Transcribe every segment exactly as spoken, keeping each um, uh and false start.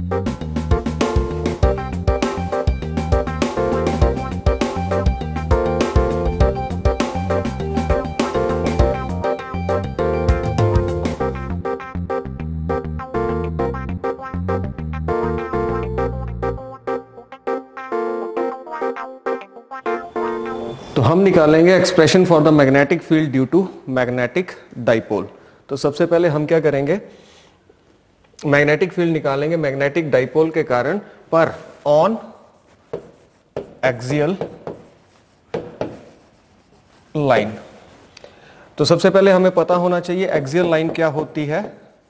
तो हम निकालेंगे expression for the magnetic field due to magnetic dipole. तो सबसे पहले हम क्या करेंगे, मैग्नेटिक फील्ड निकालेंगे मैग्नेटिक डाइपोल के कारण पर ऑन एक्सियल लाइन। तो सबसे पहले हमें पता होना चाहिए एक्सियल लाइन क्या होती है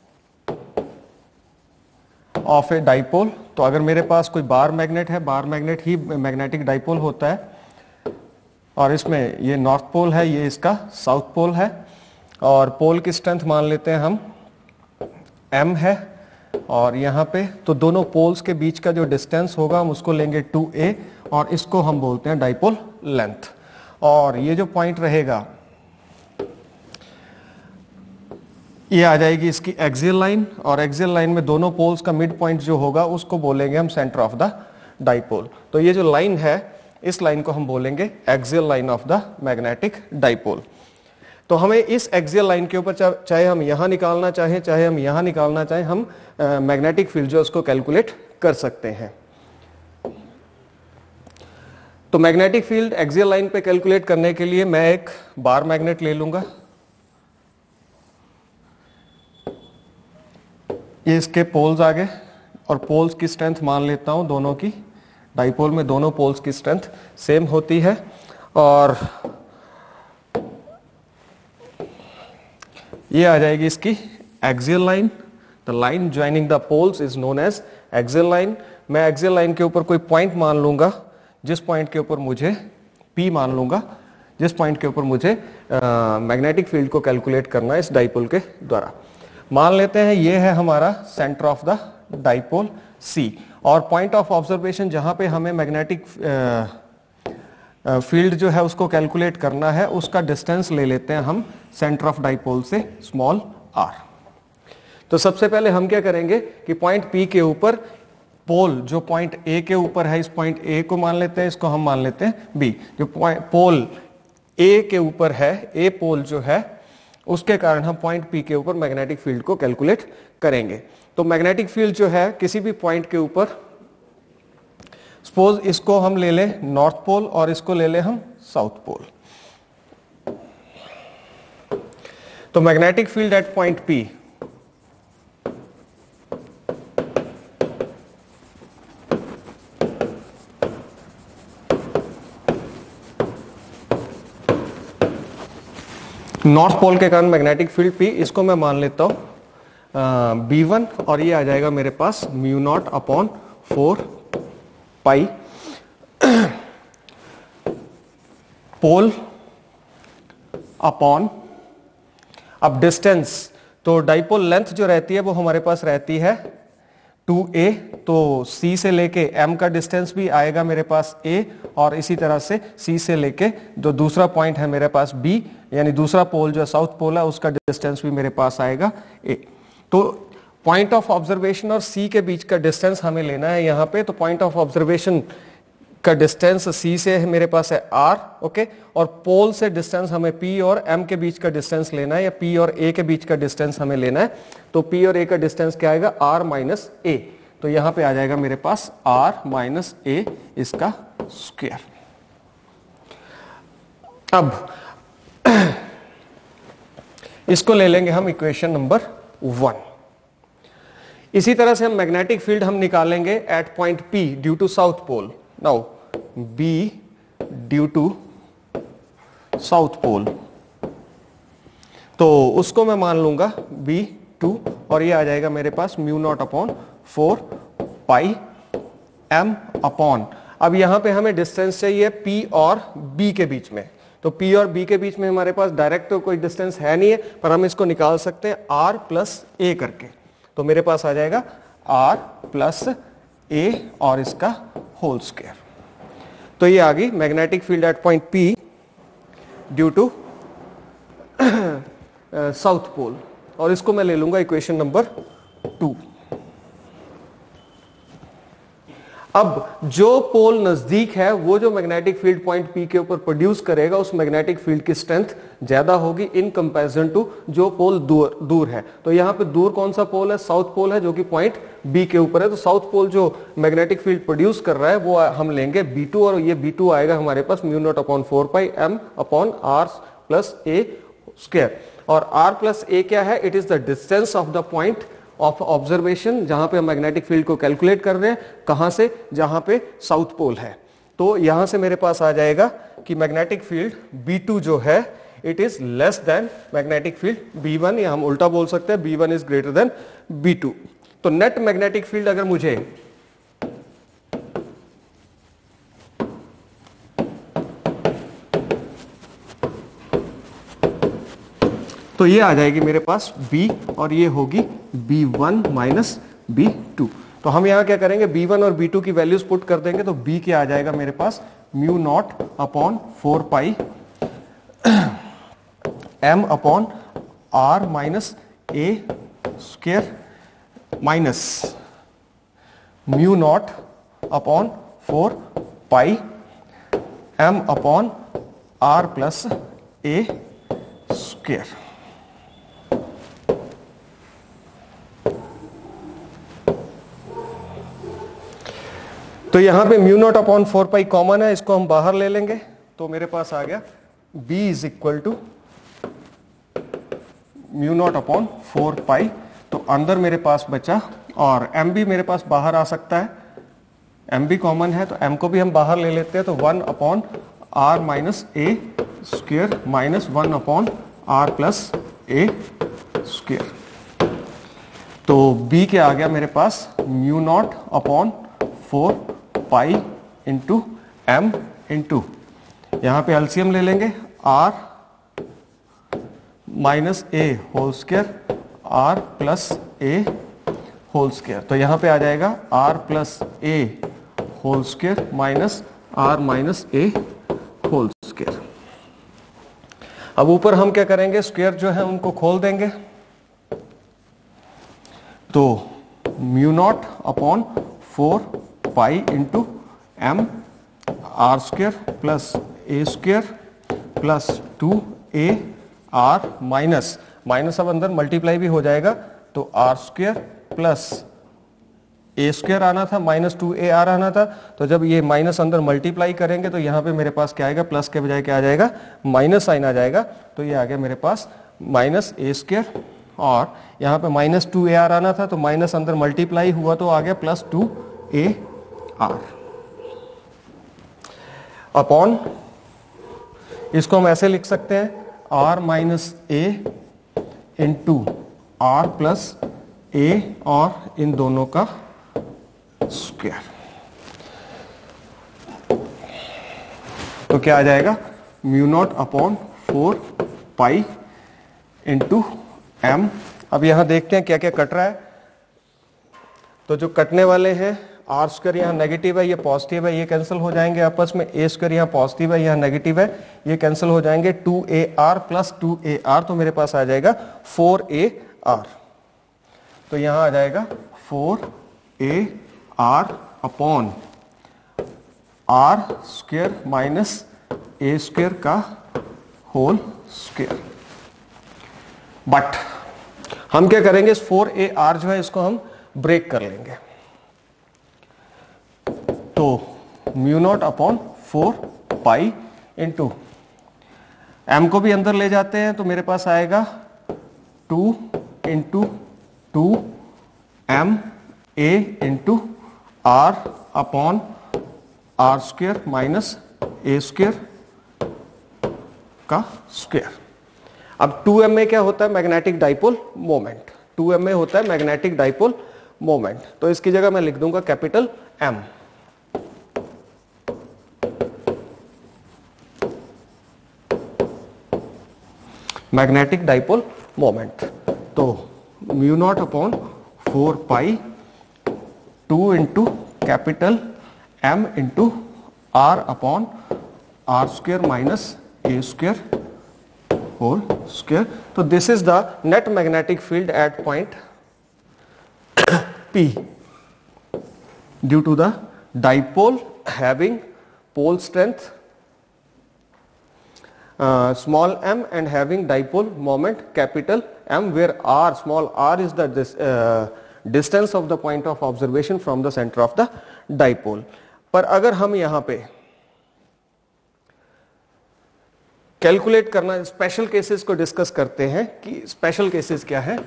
ऑफ ए डाइपोल। तो अगर मेरे पास कोई बार मैग्नेट है, बार मैग्नेट ही मैग्नेटिक डाइपोल होता है, और इसमें ये नॉर्थ पोल है, ये इसका साउथ पोल है, और पोल की स्ट्रेंथ मान लेते हैं हम m है, और यहाँ पे तो दोनों पोल्स के बीच का जो डिस्टेंस होगा हम उसको लेंगे टू ए, और इसको हम बोलते हैं डाइपोल लेंथ। और ये जो पॉइंट रहेगा ये आ जाएगी इसकी एक्सियल लाइन, और एक्सियल लाइन में दोनों पोल्स का मिड पॉइंट जो होगा उसको बोलेंगे हम सेंटर ऑफ द डाइपोल। तो ये जो लाइन है इस लाइन को हम बोलेंगे axial line of the magnetic dipole. तो हमें इस एक्सियल लाइन के ऊपर चाहे हम यहां निकालना चाहें चाहे हम यहां निकालना चाहें, हम मैग्नेटिक फील्ड जो उसको कैलकुलेट कर सकते हैं। तो मैग्नेटिक फील्ड एक्सियल लाइन पे कैलकुलेट करने के लिए मैं एक बार मैग्नेट ले लूंगा, ये इसके पोल्स आ गए, और पोल्स की स्ट्रेंथ मान लेता हूं दोनों की, डाइपोल में दोनों पोल्स की स्ट्रेंथ सेम होती है, और ये आ जाएगी इसकी axial line. The line joining the poles is known as axial line. मैं एक्सियल लाइन के ऊपर कोई पॉइंट मान लूंगा, जिस पॉइंट के ऊपर मुझे P मान लूंगा, जिस पॉइंट के ऊपर मुझे मैग्नेटिक फील्ड को कैलकुलेट करना है इस डाइपोल के द्वारा। मान लेते हैं ये है हमारा centre of the dipole C, और पॉइंट ऑफ ऑब्जर्वेशन जहां पे हमें मैग्नेटिक फील्ड जो है उसको कैलकुलेट करना है उसका डिस्टेंस ले लेते हैं हम सेंटर ऑफ डाइपोल से स्मॉल r। तो सबसे पहले हम क्या करेंगे कि पॉइंट P के ऊपर पोल जो पॉइंट A के ऊपर है, इस पॉइंट A को मान लेते हैं, इसको हम मान लेते हैं B। जो पोल A के ऊपर है, A पोल जो है, उसके कारण हम पॉइंट P के ऊपर मैग्नेटिक फील्ड को कैलकुलेट करेंगे। तो मैग्नेटिक फील्ड जो है किसी भी पॉइंट के ऊपर, सपोज इसको हम ले लें नॉर्थ पोल और इसको ले लें हम साउथ पोल। तो magnetic field at point P north pole के कारण मैग्नेटिक फील्ड P, इसको मैं मान लेता हूं बी वन, और ये आ जाएगा मेरे पास mu naught upon four pi pole upon, अब डिस्टेंस, तो डाइपोल लेंथ जो रहती है वो हमारे पास रहती है टू ए, तो C से लेके M का डिस्टेंस भी आएगा मेरे पास A, और इसी तरह से C से लेके जो दूसरा पॉइंट है मेरे पास B, यानी दूसरा पोल जो साउथ पोल है उसका डिस्टेंस भी मेरे पास आएगा A। तो पॉइंट ऑफ ऑब्जर्वेशन और C के बीच का डिस्टेंस हमें लेना है यहाँ पे। तो पॉइंट ऑफ ऑब्जर्वेशन का डिस्टेंस C से है मेरे पास है R, ओके, और पोल से डिस्टेंस हमें P और M के बीच का डिस्टेंस लेना है, या P और A के बीच का डिस्टेंस हमें लेना है। तो P और A का डिस्टेंस क्या आएगा, R माइनस A। तो यहां पे आ जाएगा मेरे पास R माइनस A इसका स्क्वायर। अब इसको ले लेंगे हम इक्वेशन नंबर वन। इसी तरह से हम मैग्नेटिक फील्ड हम निकालेंगे at point P due to south pole. Now B due to south pole, तो उसको मैं मान लूंगा B टू, और ये आ जाएगा मेरे पास mu naught upon four pi M upon, अब यहां पे हमें डिस्टेंस चाहिए P और B के बीच में। तो P और B के बीच में हमारे पास डायरेक्ट तो कोई डिस्टेंस है नहीं है, पर हम इसको निकाल सकते हैं R प्लस A करके। तो मेरे पास आ जाएगा R प्लस A और इसका होल स्क्वायर। तो ये आ गई magnetic field at point P due to south pole, और इसको मैं ले लूंगा इक्वेशन नंबर टू। अब जो पोल नजदीक है वो जो मैग्नेटिक फील्ड पॉइंट पी के ऊपर प्रोड्यूस करेगा उस मैग्नेटिक फील्ड की स्ट्रेंथ ज्यादा होगी इन कंपैरिजन टू जो पोल दूर दूर है। तो यहां पे दूर कौन सा पोल है? साउथ पोल है, जो कि पॉइंट बी के ऊपर है। तो साउथ पोल जो मैग्नेटिक फील्ड प्रोड्यूस कर रहा है वो हम लेंगे बी टू, और ये बी टू आएगा हमारे पास mu naught upon four pi M upon R plus A square. और आर प्लस ए क्या है? It is the distance of the point of observation जहां पे हम मैग्नेटिक फील्ड को कैलकुलेट कर रहे हैं। कहां से? जहां पे साउथ पोल है। तो यहां से मेरे पास आ जाएगा कि मैग्नेटिक फील्ड बी टू जो है it is less than magnetic field B one, या हम उल्टा बोल सकते हैं B one is greater than B two. तो नेट मैग्नेटिक फील्ड अगर मुझे तो ये आ जाएगी मेरे पास B और ये होगी B one minus B two. तो हम यहां क्या करेंगे? बी वन और बी टू की वैल्यूज पुट कर देंगे। तो B क्या आ जाएगा मेरे पास? Mu naught upon four pi M upon R minus A square minus mu naught upon four pi M upon R plus A square. तो यहां पे mu naught upon four pi common है, इसको हम बाहर ले लेंगे। तो मेरे पास आ गया B is equal to mu naught upon four pi. तो अंदर मेरे पास बचा, और M भी मेरे पास बाहर आ सकता है, M भी कॉमन है तो M को भी हम बाहर ले लेते हैं। तो one upon R minus A square minus one upon R plus A square. तो B क्या आ गया मेरे पास? Mu naught upon four pi into M into, यहां पे एलसीएम ले लेंगे, R minus A whole square R plus A whole square. तो यहां पे आ जाएगा R plus A whole square minus R minus A whole square. अब ऊपर हम क्या करेंगे? स्क्वायर जो है उनको खोल देंगे। तो mu naught upon four pi into M R square plus A square plus two A R minus minus अब अंदर मल्टीप्लाई भी हो जाएगा। तो R square plus A square आना था, माइनस टू ए आर आना था। तो जब ये माइनस अंदर मल्टीप्लाई करेंगे तो यहां पे मेरे पास क्या आएगा? प्लस के बजाय क्या आ जाएगा? माइनस साइन आ जाएगा। तो ये आ गया मेरे पास माइनस ए स्क्वायर, और यहां पे माइनस टू ए आर आना था तो माइनस अंदर मल्टीप्लाई हुआ तो आ गया plus two A R upon, इसको हम ऐसे लिख सकते हैं R minus A into R plus A और इन दोनों का स्क्वायर। तो क्या आ जाएगा? Mu naught upon four pi into M. अब यहां देखते हैं क्या क्या कट रहा है। तो जो कटने वाले हैं, आर स्क्वायर यहाँ नेगेटिव है, ये पॉजिटिव है, ये कैंसिल हो जाएंगे आपस में। ए स्क्वायर यहाँ पॉजिटिव है, यहाँ नेगेटिव है, ये कैंसिल हो जाएंगे। Two A R plus two A R, तो मेरे पास आ जाएगा फोर ए आर। तो यहां आ जाएगा four A R upon R square minus A square का होल स्क्वायर। बट हम क्या करेंगे? इस फोर ए आर जो है इसको हम ब्रेक कर लेंगे। तो mu naught upon four pi into M को भी अंदर ले जाते हैं तो मेरे पास आएगा two into two M A into R upon R square minus A square का स्क्वायर। अब टू एम में क्या होता है? Magnetic dipole moment. Two M में होता है मैग्नेटिक डाइपोल मोमेंट। तो इसकी जगह मैं लिख दूंगा capital M. Magnetic dipole moment. तो mu naught upon four pi two into capital M into R upon R square minus A square whole square. तो this is the net magnetic field at point P due to the dipole having pole strength small m and having dipole moment capital M, where r, small r is the dis, uh, distance of the point of observation from the center of the dipole. पर अगर हम यहां पे calculate करना, special cases को discuss करते हैं कि स्पेशल केसेस क्या है।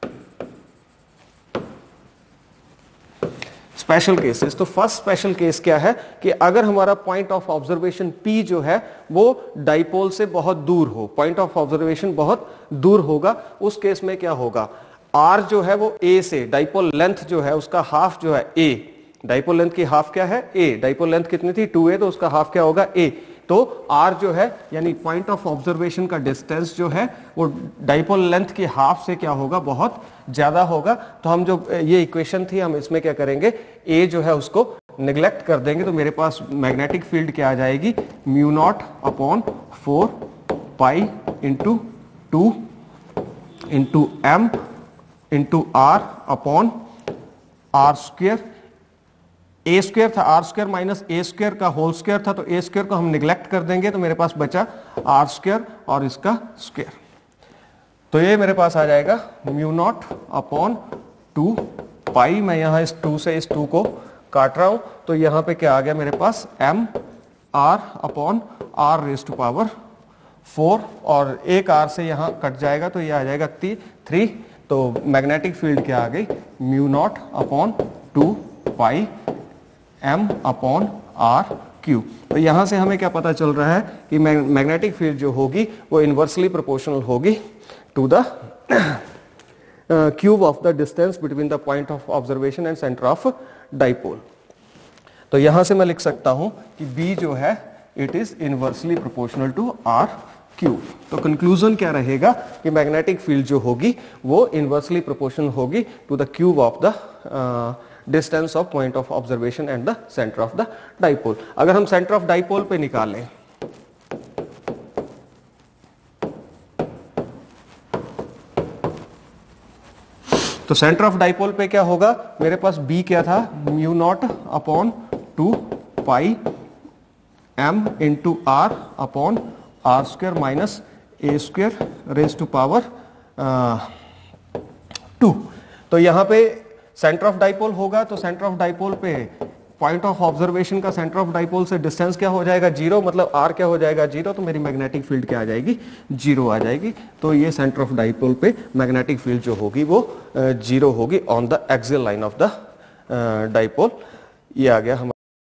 स्पेशल केसेस, तो फर्स्ट स्पेशल केस क्या है कि अगर हमारा पॉइंट ऑफ ऑब्जर्वेशन P जो है वो डाइपोल से बहुत दूर हो, पॉइंट ऑफ ऑब्जर्वेशन बहुत दूर होगा, उस केस में क्या होगा, R जो है वो A से, डाइपोल लेंथ जो है उसका हाफ जो है A, डाइपोल लेंथ की हाफ क्या है A, डाइपोल लेंथ कितनी थी टू ए, तो उसका हाफ क्या होगा A, तो R जो है यानी पॉइंट ऑफ ऑब्जर्वेशन का डिस्टेंस जो है वो डाइपोल लेंथ की हाफ से क्या होगा, बहुत ज्यादा होगा। तो हम जो ये इक्वेशन थी हम इसमें क्या करेंगे, A जो है उसको निगलेक्ट कर देंगे, तो मेरे पास मैग्नेटिक फील्ड क्या आ जाएगी, mu naught upon four pi into two into M into R upon R square. A square था, R square minus A square का होल स्क्वेयर था, तो ए स्क्वेयर को हम निगलेक्ट कर देंगे, तो मेरे पास बचा आर स्क्वेयर और इसका स्क्वेयर। तो ये मेरे पास आ जाएगा mu naught upon two pi, मैं यहां इस टू से इस टू को काट रहा हूं, तो यहां पे क्या आ गया मेरे पास M R upon R raise to power four, और एक आर से यहां कट जाएगा तो ये आ जाएगा थ्री। तो मैग्नेटिक फील्ड क्या आ गई, mu naught upon two pi M upon R cube. तो यहां से हमें क्या पता चल रहा है कि मैग्नेटिक फील्ड जो होगी वो इनवर्सली प्रोपोर्शनल होगी to the cube of the distance between the point of observation and centre of dipole. तो यहां से मैं लिख सकता हूं कि B जो है it is inversely proportional to R cube. तो कंक्लूजन क्या रहेगा कि मैग्नेटिक फील्ड जो होगी वो इनवर्सली प्रोपोर्शनल होगी to the cube of the distance of point of observation and the centre of the dipole. अगर हम सेंटर ऑफ डाइपोल पे निकालें तो सेंटर ऑफ डाइपोल पे क्या होगा, मेरे पास B क्या था, mu naught upon two pi M into R upon R square minus A square raise to power two. तो यहां पे सेंटर ऑफ डाइपोल होगा, तो सेंटर ऑफ डाइपोल पे पॉइंट ऑफ ऑब्जर्वेशन का सेंटर ऑफ डाइपोल से डिस्टेंस क्या हो जाएगा, जीरो, मतलब आर क्या हो जाएगा, जीरो, तो मेरी मैग्नेटिक फील्ड क्या आ जाएगी, जीरो आ जाएगी। तो ये सेंटर ऑफ डाइपोल पे मैग्नेटिक फील्ड जो होगी वो जीरो होगी on the axial line of the dipole. ये आ गया हमारा।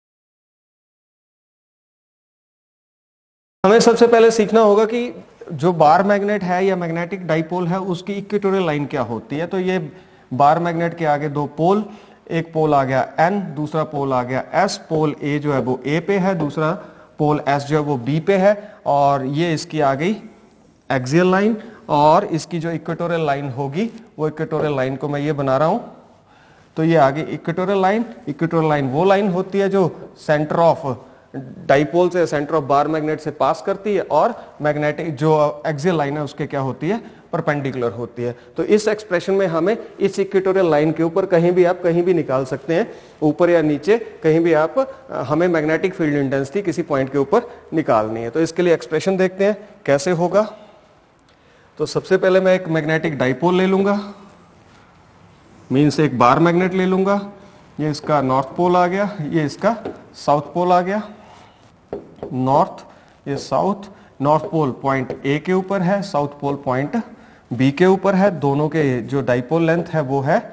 हमें सबसे पहले सीखना होगा कि जो बार मैग्नेट है या मैग्नेटिक डाइपोल है उसकी इक्वेटोरियल लाइन क्या होती है। तो ये बार मैग्नेट के आगे दो पोल, एक पोल आ गया N, दूसरा पोल आ गया S, पोल A जो है वो A पे है, दूसरा पोल S जो है वो B पे है, और ये इसकी आ गई एक्सियल लाइन, और इसकी जो इक्वेटोरियल लाइन होगी वो इक्वेटोरियल लाइन को मैं ये बना रहा हूं, तो ये आ गई इक्वेटोरियल लाइन। इक्वेटोरियल लाइन वो लाइन होती है जो सेंटर ऑफ डाइपोल से, सेंटर ऑफ बार मैग्नेट से पास करती है, और मैग्नेटिक जो एक्सियल लाइन है उसके क्या होती है, परपेंडिकुलर होती है। तो इस एक्सप्रेशन में हमें इस इक्वेटोरियल लाइन के ऊपर कहीं भी आप कहीं भी निकाल सकते हैं, ऊपर या नीचे कहीं भी आप, हमें मैग्नेटिक फील्ड इंटेंसिटी किसी पॉइंट के ऊपर निकालनी है। तो इसके लिए एक्सप्रेशन देखते हैं कैसे होगा। तो सबसे पहले मैं एक मैग्नेटिक डाइपोल ले लूंगा, मीन्स एक बार मैग्नेट ले लूंगा, ये इसका नॉर्थ पोल आ गया, ये इसका साउथ पोल आ गया, नॉर्थ ये south, north pole point A के ऊपर है, साउथ पोल पॉइंट बी के ऊपर है, दोनों के जो डाइपोल लेंथ है वो है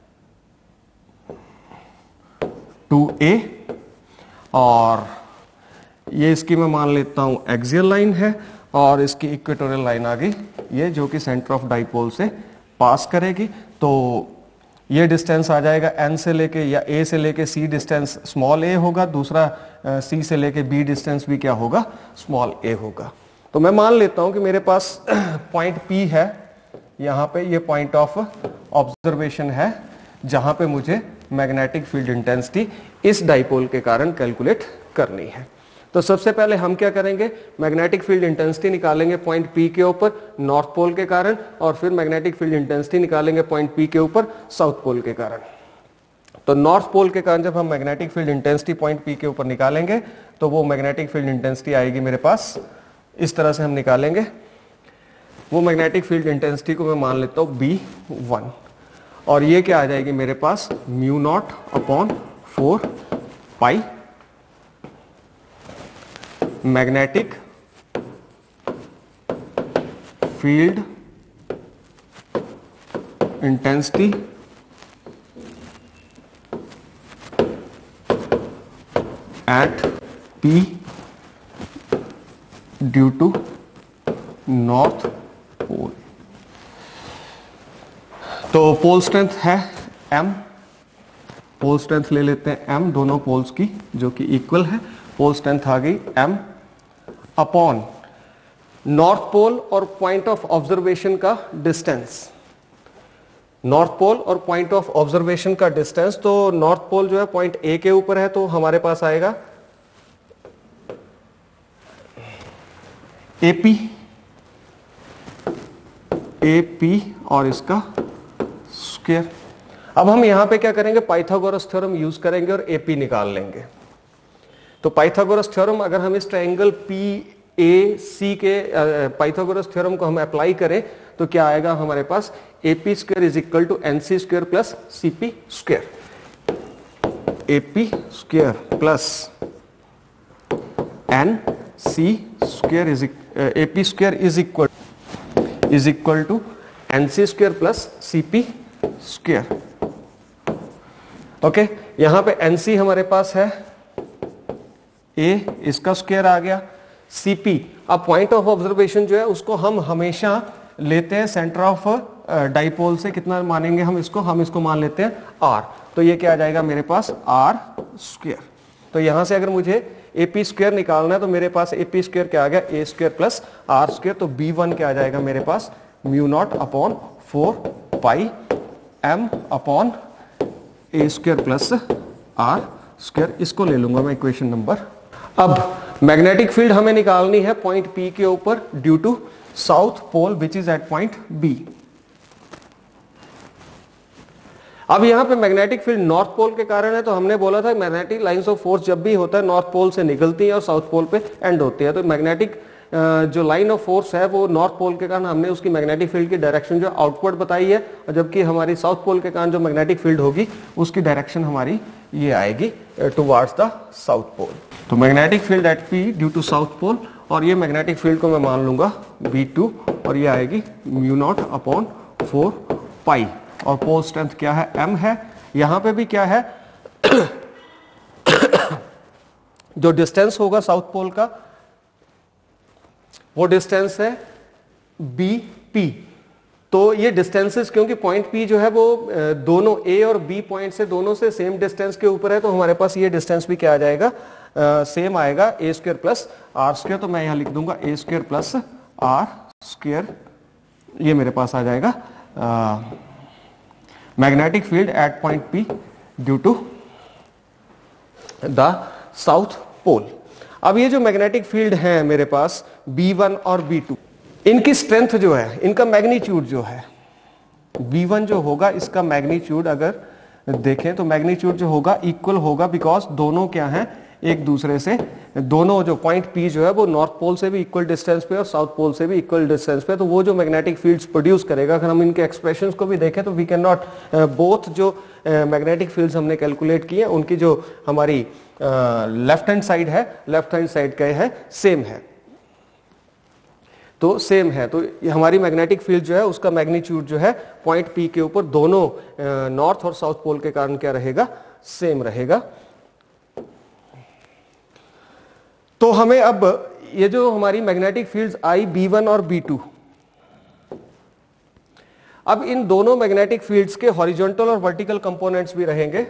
टू ए, और ये इसकी मैं मान लेता हूं एक्सियल लाइन है, और इसकी इक्वेटोरियल लाइन आ गई ये जो कि सेंटर ऑफ डाइपोल से पास करेगी। तो ये डिस्टेंस आ जाएगा N से लेके या A से लेके C डिस्टेंस स्मॉल a होगा, दूसरा C से लेके B डिस्टेंस भी क्या होगा, स्मॉल a होगा। तो मैं मान लेता हूं कि मेरे पास पॉइंट P है, यहां पे ये पॉइंट ऑफ ऑब्जर्वेशन है जहां पे मुझे मैग्नेटिक फील्ड इंटेंसिटी इस डाइपोल के कारण कैलकुलेट करनी है। तो सबसे पहले हम क्या करेंगे, मैग्नेटिक फील्ड इंटेंसिटी निकालेंगे पॉइंट P के ऊपर नॉर्थ पोल के कारण, और फिर मैग्नेटिक फील्ड इंटेंसिटी निकालेंगे पॉइंट P के ऊपर साउथ पोल के कारण। तो नॉर्थ पोल के कारण जब हम magnetic field intensity point P के ऊपर निकालेंगे तो वो मैग्नेटिक फील्ड इंटेंसिटी आएगी मेरे पास, इस तरह से हम निकालेंगे। वो मैग्नेटिक फील्ड इंटेंसिटी को मैं मान लेता हूं बी वन, और ये क्या आ जाएगी मेरे पास, mu naught upon four pi magnetic field intensity at P due to north pole. तो पोल स्ट्रेंथ है M, पोल स्ट्रेंथ ले लेते हैं M, दोनों पोल्स की जो कि इक्वल है। पोल स्ट्रेंथ आ गई M अपॉन नॉर्थ पोल और पॉइंट ऑफ ऑब्जर्वेशन का डिस्टेंस, नॉर्थ पोल और पॉइंट ऑफ ऑब्जर्वेशन का डिस्टेंस। तो नॉर्थ पोल जो है पॉइंट ए के ऊपर है, तो हमारे पास आएगा एपी, एपी और इसका स्क्वायर। अब हम यहां पे क्या करेंगे, पाइथागोरस थ्योरम यूज करेंगे और एपी निकाल लेंगे। तो पाइथागोरस थ्योरम अगर हम इस ट्रायंगल पी ए सी के पाइथागोरस थ्योरम को हम अप्लाई करें तो क्या आएगा हमारे पास, A P square is equal to N C square plus C P square, A P square plus N C square is A P square is equal is equal to N C square plus C P square. Okay, यहां पे N C हमारे पास है, ए इसका square आ गया, CP. अब point of observation जो है उसको हम हमेशा लेते हैं सेंटर ऑफ डाइपोल से, कितना मानेंगे हम इसको, हम इसको मान लेते हैं आर। तो ये क्या आ जाएगा मेरे पास, आर स्क्वायर। तो यहां से अगर मुझे ए पी स्क्वायर निकालना है तो मेरे पास ए पी स्क्वायर क्या आ गया, A square plus R square. तो बी वन क्या आ जाएगा मेरे पास, mu naught upon four pi M upon A square plus R square. इसको ले लूंगा मैं इक्वेशन नंबर। अब मैग्नेटिक फील्ड हमें निकालनी है पॉइंट पी के ऊपर due to south pole which is at point B. अब यहां पे मैग्नेटिक फील्ड नॉर्थ पोल के कारण है, तो हमने बोला था मैग्नेटिक लाइंस ऑफ फोर्स जब भी होता है नॉर्थ पोल से निकलती है और साउथ पोल पे एंड होती है। तो मैग्नेटिक जो लाइन ऑफ फोर्स है वो नॉर्थ पोल के कारण हमने उसकी मैग्नेटिक फील्ड की डायरेक्शन जो आउटवर्ड बताई है, और जबकि हमारी साउथ पोल के कारण जो मैग्नेटिक फील्ड होगी उसकी डायरेक्शन हमारी ये आएगी टुवर्ड्स द साउथ पोल। तो magnetic field at P due to south pole, और ये मैग्नेटिक फील्ड को मैं मान लूंगा बी टू, और ये आएगी mu naught upon four pi, और पोल स्ट्रेंथ क्या है, एम है। यहां पे भी क्या है जो डिस्टेंस होगा साउथ पोल का वो डिस्टेंस है बी पी। तो ये डिस्टेंसेस, क्योंकि पॉइंट पी जो है वो दोनों ए और बी पॉइंट से दोनों से सेम डिस्टेंस के ऊपर है, तो हमारे पास ये डिस्टेंस भी क्या आ जाएगा, सेम आएगा, A square plus R square. तो मैं यहां लिख दूंगा A square plus R square, ये मेरे पास आ जाएगा magnetic field at point P due to the south pole. अब ये जो मैग्नेटिक फील्ड है मेरे पास बी वन और बी टू, इनकी स्ट्रेंथ जो है, इनका मैग्नीट्यूड जो है, बी वन जो होगा इसका मैग्नीट्यूड अगर देखें तो मैग्नीट्यूड जो होगा इक्वल होगा, बिकॉज दोनों क्या हैं एक दूसरे से, दोनों जो पॉइंट पी जो है वो नॉर्थ पोल से भी इक्वल डिस्टेंस पे और साउथ पोल से भी इक्वल डिस्टेंस पे। तो वो जो मैग्नेटिक फील्ड्स प्रोड्यूस करेगा, अगर हम इनके एक्सप्रेशंस को भी देखें तो वी कैन नॉट, बोथ जो मैग्नेटिक फील्ड्स हमने कैलकुलेट किए उनकी जो हमारी लेफ्ट हैंड साइड है, लेफ्ट हैंड साइड का है सेम है, तो सेम है। तो हमारी मैग्नेटिक फील्ड जो है उसका मैग्नीट्यूड जो है पॉइंट पी के ऊपर दोनों नॉर्थ और साउथ पोल के कारण क्या रहेगा, सेम रहेगा। तो हमें अब ये जो हमारी मैग्नेटिक फील्ड्स आई बी वन और बी टू, अब इन दोनों मैग्नेटिक फील्ड्स के हॉरिजॉन्टल और वर्टिकल कंपोनेंट्स भी रहेंगे।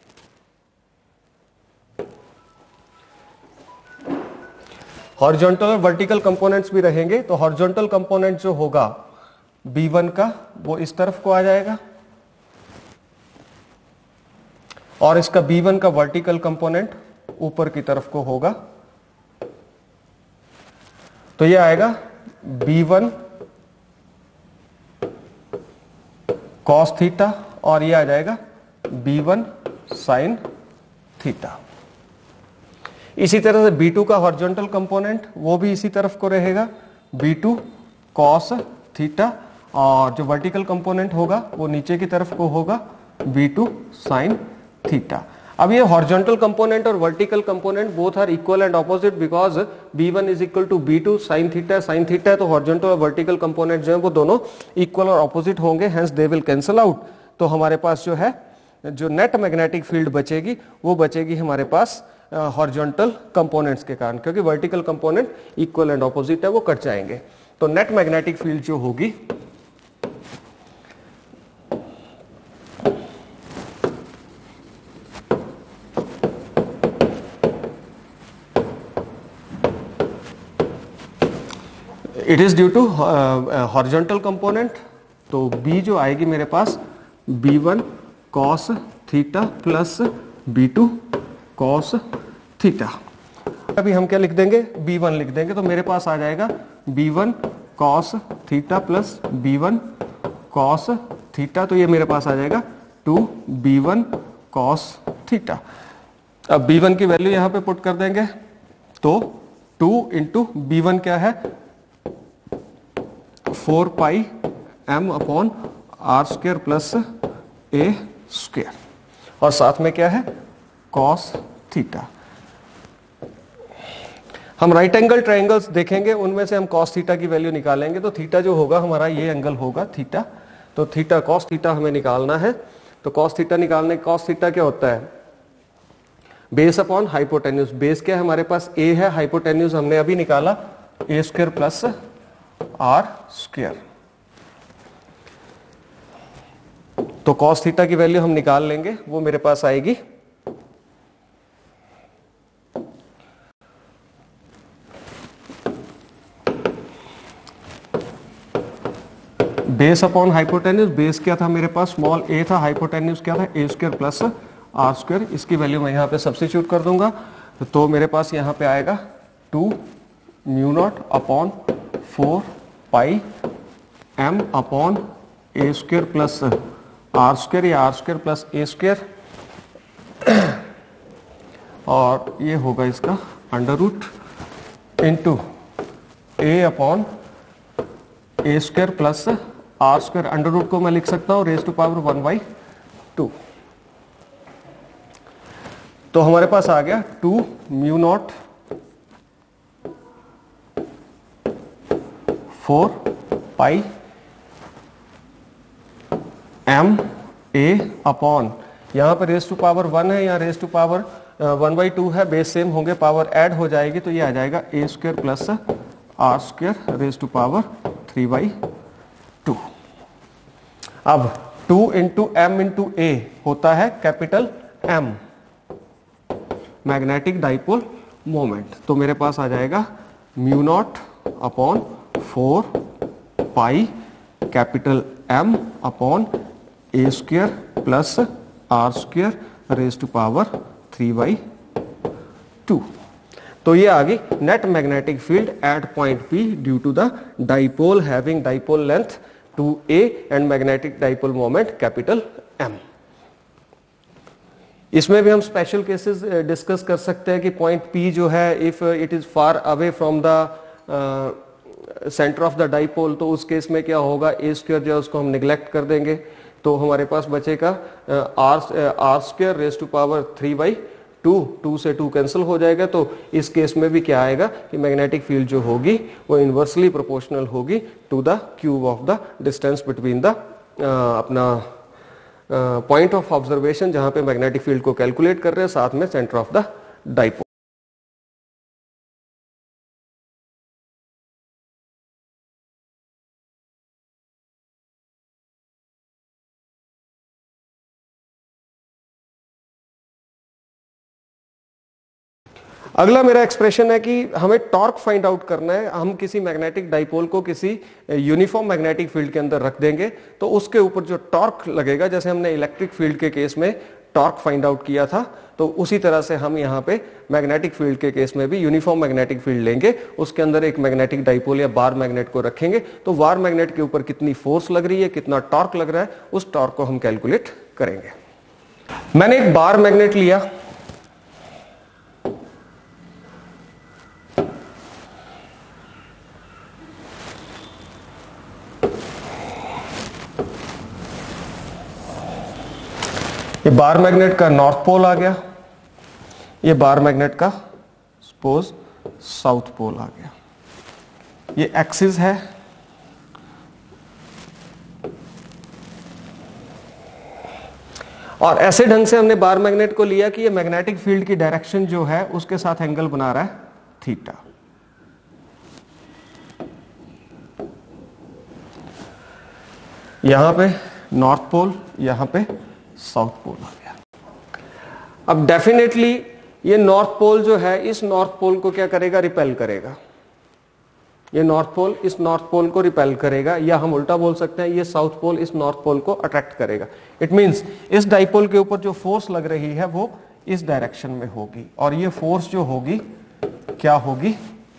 हॉरिजॉन्टल और वर्टिकल कंपोनेंट्स भी रहेंगे। तो हॉरिजॉन्टल कंपोनेंट जो होगा बी वन का वो इस तरफ को आ जाएगा, और इसका बी वन का वर्टिकल कंपोनेंट ऊपर की तरफ को होगा। तो ये आएगा बी वन कॉस थीटा, और ये आ जाएगा बी वन साइन थीटा। इसी तरह से बी टू का हॉरिजॉन्टल कंपोनेंट वो भी इसी तरफ को रहेगा, बी टू कॉस थीटा, और जो वर्टिकल कंपोनेंट होगा वो नीचे की तरफ को होगा बी टू साइन थीटा। अब ये हॉरिजॉन्टल कंपोनेंट और vertical component both are equal and opposite because B one is equal to B two sine theta sine theta है, तो हॉरिजॉन्टल और वर्टिकल कंपोनेंट जो है वो दोनों इक्वल और ऑपोजिट होंगे, hence they will cancel out. तो हमारे पास जो है जो नेट मैग्नेटिक फील्ड बचेगी वो बचेगी हमारे पास हॉरिजॉन्टल कंपोनेंट्स के कारण, क्योंकि vertical component equal and opposite है वो कट जाएंगे। तो नेट मैग्नेटिक फील्ड जो होगी it is due to horizontal component, तो बी जो आएगी मेरे पास B one cos theta plus B two cos theta. अभी हम क्या लिख देंगे, बी वन लिख देंगे, तो मेरे पास आ जाएगा B one cos theta plus B one cos theta, तो ये मेरे पास आ जाएगा two B one cos theta. अब बी वन की वैल्यू यहां पे पुट कर देंगे, तो टू इंटू बी वन क्या है four pi M upon R square plus A square, और साथ में क्या है कॉस थीटा। हम राइट एंगल ट्रायंगल्स देखेंगे, उनमें से हम कॉस थीटा की वैल्यू निकालेंगे, तो थीटा जो होगा हमारा ये एंगल होगा थीटा, तो थीटा कॉस थीटा हमें निकालना है। तो कॉस थीटा निकालने कॉस थीटा क्या होता है बेस अपॉन हाइपोटेन्यूज। बेस क्या है हमारे पास ए है, हाइपोटेन्यूज हमने अभी निकाला A square plus R square. तो कॉस थीटा की वैल्यू हम निकाल लेंगे, वो मेरे पास आएगी बेस अपॉन हाइपोटेन्यूज। बेस क्या था मेरे पास स्मॉल ए था, हाइपोटेन्यूज क्या था A square plus R square. इसकी वैल्यू मैं यहां पे सब्स्टिट्यूट कर दूंगा, तो मेरे पास यहां पे आएगा two mu naught upon four pi M upon A square plus R square या R square plus A square, और ये होगा इसका under root into A upon A square plus R square. Under root को मैं लिख सकता हूं raise to power one by two. तो हमारे पास आ गया two mu naught four pi M A upon, यहां पर रेज टू पावर वन है, यहां raise to power one by two है, बेस सेम होंगे, पावर ऐड हो जाएगी, तो ये आ जाएगा A square plus R square raise to power three by two. अब two into M into A होता है capital M, magnetic dipole moment. तो मेरे पास आ जाएगा mu naught upon four pi capital M upon A square plus R square raise to power three by two. तो ये आ गई net magnetic field at point P due to the dipole having dipole length two A and magnetic dipole moment capital M. इसमें भी हम special cases discuss कर सकते हैं कि पॉइंट पी जो है if it is far away from the centre of the dipole, तो उस केस में क्या होगा ए स्क्वायर जो है उसको हम निग्लेक्ट कर देंगे, तो हमारे पास बचेगा R R square raise to power three by two, two से टू कैंसिल हो जाएगा। तो इस केस में भी क्या आएगा कि मैग्नेटिक फील्ड जो होगी वो इनवर्सली प्रोपोर्शनल होगी to the cube of the distance between the अपना पॉइंट ऑफ ऑब्जर्वेशन जहां पे मैग्नेटिक फील्ड को कैलकुलेट कर रहे हैं, साथ में सेंटर ऑफ द डाइपोल। अगला मेरा एक्सप्रेशन है कि हमें टॉर्क फाइंड आउट करना है। हम किसी मैग्नेटिक डाइपोल को किसी यूनिफॉर्म मैग्नेटिक फील्ड के अंदर रख देंगे, तो उसके ऊपर जो टॉर्क लगेगा, जैसे हमने इलेक्ट्रिक फील्ड के केस में टॉर्क फाइंड आउट किया था, तो उसी तरह से हम यहाँ पे मैग्नेटिक फील्ड के केस में भी यूनिफॉर्म मैग्नेटिक फील्ड लेंगे, उसके अंदर एक मैग्नेटिक डाइपोल या बार मैग्नेट को रखेंगे, तो बार मैग्नेट के ऊपर कितनी फोर्स लग रही है, कितना टॉर्क लग रहा है, उस टॉर्क को हम कैलकुलेट करेंगे। मैंने एक बार मैग्नेट लिया, ये बार मैग्नेट का नॉर्थ पोल आ गया, ये बार मैग्नेट का सपोज साउथ पोल आ गया, ये एक्सिस है, और ऐसे ढंग से हमने बार मैग्नेट को लिया कि ये मैग्नेटिक फील्ड की डायरेक्शन जो है उसके साथ एंगल बना रहा है थीटा। यहां पे नॉर्थ पोल, यहां पे साउथ पोल आ गया। अब डेफिनेटली ये नॉर्थ पोल जो है इस नॉर्थ पोल को क्या करेगा, रिपेल करेगा। ये नॉर्थ पोल इस नॉर्थ पोल को रिपेल करेगा, या हम उल्टा बोल सकते हैं ये साउथ पोल इस नॉर्थ पोल को अट्रैक्ट करेगा। इट मींस इस डाइपोल के ऊपर जो फोर्स लग रही है वो इस डायरेक्शन में होगी, और ये फोर्स जो होगी क्या होगी,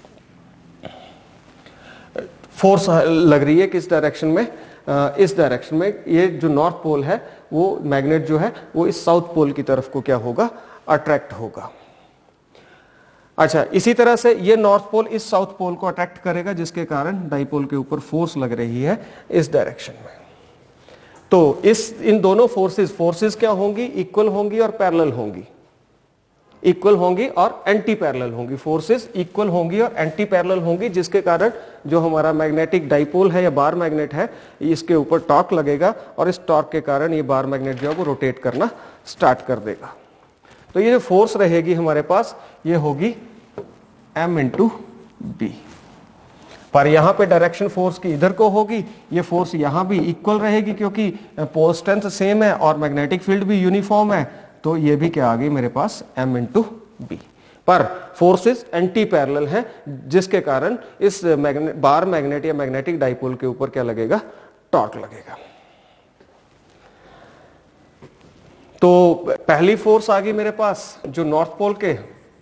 फोर्स लग रही है किस डायरेक्शन में, इस डायरेक्शन में। ये जो नॉर्थ पोल है वो मैग्नेट जो है वो इस साउथ पोल की तरफ को क्या होगा, अट्रैक्ट होगा। अच्छा, इसी तरह से ये नॉर्थ पोल इस साउथ पोल को अट्रैक्ट करेगा, जिसके कारण डाइपोल के ऊपर फोर्स लग रही है इस डायरेक्शन में। तो इस इन दोनों फोर्सेस फोर्सेस क्या होंगी, इक्वल होंगी और पैरेलल होंगी, इक्वल होंगी और एंटी पैरेलल होंगी। फोर्सेस इक्वल होंगी और एंटी पैरेलल होंगी, जिसके कारण जो हमारा मैग्नेटिक डाइपोल है या बार मैग्नेट है इसके ऊपर टॉर्क लगेगा, और इस टॉर्क के कारण ये बार मैग्नेट जो है वो रोटेट करना स्टार्ट कर देगा। तो ये जो फोर्स रहेगी हमारे पास ये होगी m इंटू बी, पर यहां पे डायरेक्शन फोर्स की इधर को होगी, ये फोर्स यहां भी इक्वल रहेगी क्योंकि पोल स्ट्रेंथ सेम है और मैग्नेटिक फील्ड भी यूनिफॉर्म है। तो ये भी क्या आ गई मेरे पास m इंटू बी, पर फोर्सेस एंटी पैरेलल हैं, जिसके कारण इस मैग्नेट बार मैग्नेट या मैग्नेटिक डाइपोल के ऊपर क्या लगेगा, टॉर्क लगेगा। तो पहली फोर्स आ गई मेरे पास जो नॉर्थ पोल के